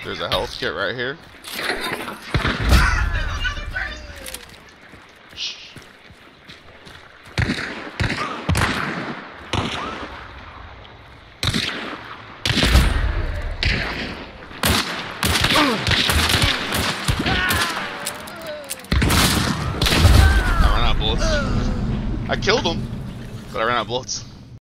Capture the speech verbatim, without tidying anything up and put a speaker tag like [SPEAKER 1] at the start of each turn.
[SPEAKER 1] There's a health kit right here. I ran out of bullets. I killed him, but I ran out of bullets.